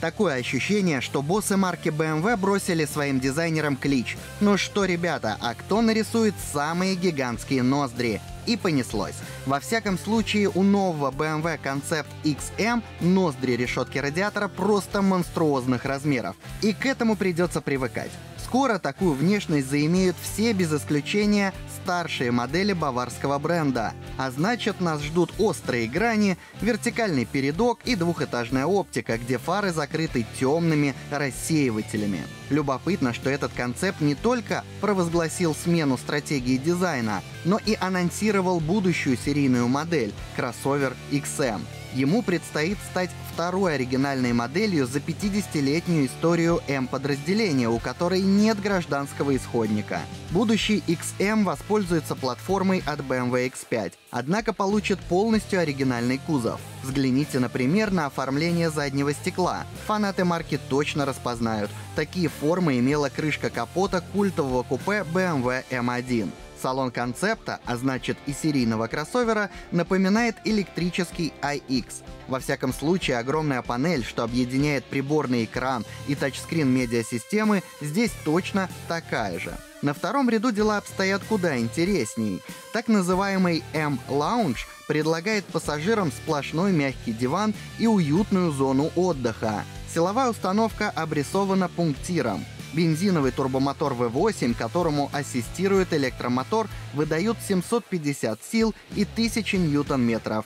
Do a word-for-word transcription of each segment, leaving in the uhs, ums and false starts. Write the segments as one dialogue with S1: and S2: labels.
S1: Такое ощущение, что боссы марки бэ эм вэ бросили своим дизайнерам клич: «Ну что, ребята, а кто нарисует самые гигантские ноздри?» И понеслось. Во всяком случае, у нового бэ эм вэ Concept икс эм ноздри решетки радиатора просто монструозных размеров. И к этому придется привыкать. Скоро такую внешность заимеют все без исключения старшие модели баварского бренда. А значит, нас ждут острые грани, вертикальный передок и двухэтажная оптика, где фары закрыты темными рассеивателями. Любопытно, что этот концепт не только провозгласил смену стратегии дизайна, но и анонсировал будущую серийную модель — кроссовер икс эм. Ему предстоит стать второй оригинальной моделью за пятидесятилетнюю историю эм-подразделения, у которой нет гражданского исходника. Будущий икс эм воспользуется платформой от бэ эм вэ икс пять, однако получит полностью оригинальный кузов. Взгляните, например, на оформление заднего стекла. Фанаты марки точно распознают. Такие формы имела крышка капота культового купе бэ эм вэ эм один. Салон концепта, а значит и серийного кроссовера, напоминает электрический ай икс. Во всяком случае, огромная панель, что объединяет приборный экран и тачскрин медиасистемы, здесь точно такая же. На втором ряду дела обстоят куда интересней. Так называемый M-Lounge предлагает пассажирам сплошной мягкий диван и уютную зону отдыха. Силовая установка обрисована пунктиром. Бензиновый турбомотор вэ восемь, которому ассистирует электромотор, выдают семьсот пятьдесят сил и тысячу ньютон-метров.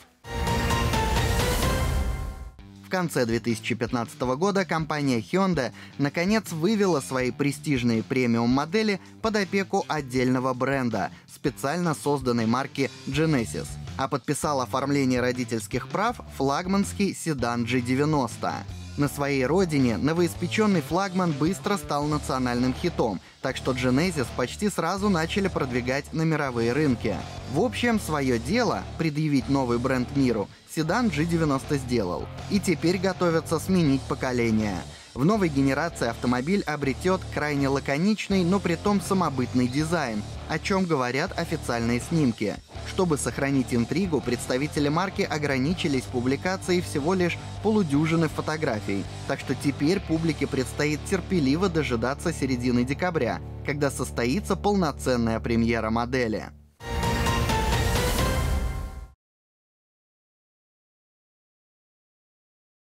S1: В конце две тысячи пятнадцатого года компания Hyundai наконец вывела свои престижные премиум-модели под опеку отдельного бренда, специально созданной марки Genesis, а подписал оформление родительских прав флагманский седан джи девяносто. На своей родине новоиспеченный флагман быстро стал национальным хитом, так что Genesis почти сразу начали продвигать на мировые рынки. В общем, свое дело — предъявить новый бренд миру — седан джи девяносто сделал, и теперь готовятся сменить поколение. В новой генерации автомобиль обретет крайне лаконичный, но притом самобытный дизайн, о чем говорят официальные снимки. Чтобы сохранить интригу, представители марки ограничились публикацией всего лишь полудюжины фотографий, так что теперь публике предстоит терпеливо дожидаться середины декабря, когда состоится полноценная премьера модели.